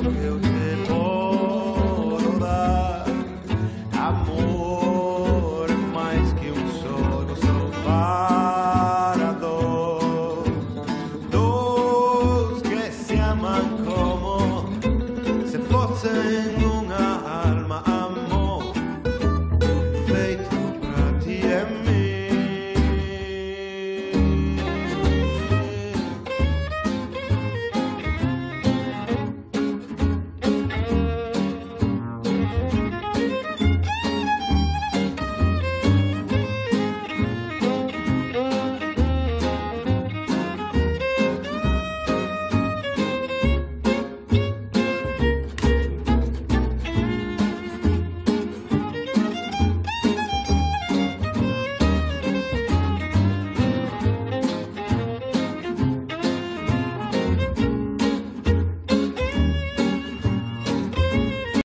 lo que eu te puedo dar. Amor mais que só para dos que se aman como se fossem